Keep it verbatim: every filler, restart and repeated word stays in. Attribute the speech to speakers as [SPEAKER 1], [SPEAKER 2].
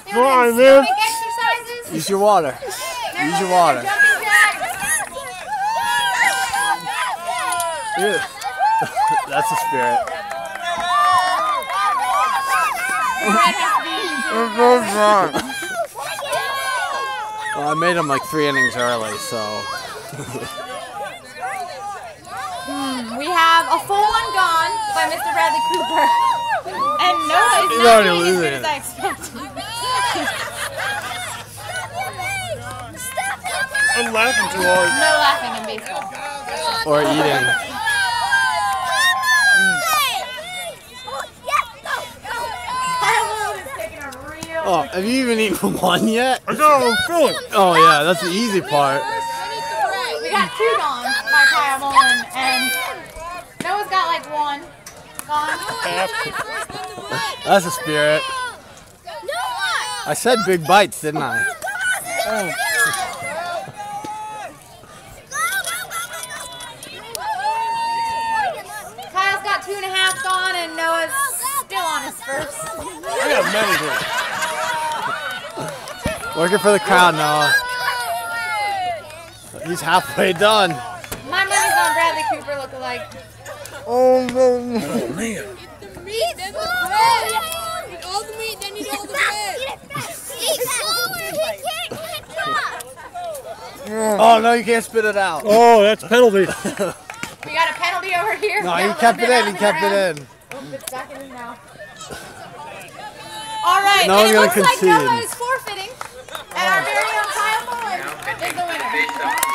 [SPEAKER 1] doing on, stomach exercises?
[SPEAKER 2] Use your water.
[SPEAKER 1] They're
[SPEAKER 2] Use your
[SPEAKER 1] doing
[SPEAKER 2] water.
[SPEAKER 1] their jumping jacks.
[SPEAKER 2] Yeah. That's the spirit. Well, I made them like three innings early, so.
[SPEAKER 1] Hmm, we have a full one gone by Mister Bradley Cooper. And Noah is
[SPEAKER 2] He's
[SPEAKER 1] not
[SPEAKER 2] already
[SPEAKER 1] doing as
[SPEAKER 2] losing
[SPEAKER 1] good
[SPEAKER 2] it.
[SPEAKER 1] as I expected.
[SPEAKER 3] I'm laughing too hard.
[SPEAKER 1] No laughing in baseball.
[SPEAKER 2] Or eating.
[SPEAKER 1] Kyle Mullen is taking a real.
[SPEAKER 2] Oh, have you even eaten one yet?
[SPEAKER 3] I got a feeling.
[SPEAKER 2] Oh yeah, that's the easy part.
[SPEAKER 1] We got two gone by Kyle Mullen, and Noah's got like one gone.
[SPEAKER 2] That's the spirit. I said big bites, didn't I?
[SPEAKER 3] Oh.
[SPEAKER 1] Kyle's got two and a half gone, and Noah's still on his first.
[SPEAKER 3] I got many here.
[SPEAKER 2] Working for the crowd, Noah. He's halfway done.
[SPEAKER 1] My money's on Bradley Cooper lookalike.
[SPEAKER 3] Oh, no, no. Oh, man.
[SPEAKER 4] Eat the meat, then the bread. Eat all the meat, then eat all the bread. Eat slower, he can't catch up.
[SPEAKER 2] Oh no, you can't spit it out.
[SPEAKER 3] Oh, that's penalty.
[SPEAKER 1] We got a penalty over here.
[SPEAKER 2] No, he kept it in. He kept it in.
[SPEAKER 1] Oh, it's back in his mouth. All right,
[SPEAKER 2] No
[SPEAKER 1] and
[SPEAKER 2] one's
[SPEAKER 1] it
[SPEAKER 2] gonna
[SPEAKER 1] looks like
[SPEAKER 2] concede.
[SPEAKER 1] Noah is forfeiting, and our very own Kyle Mullen is the winner.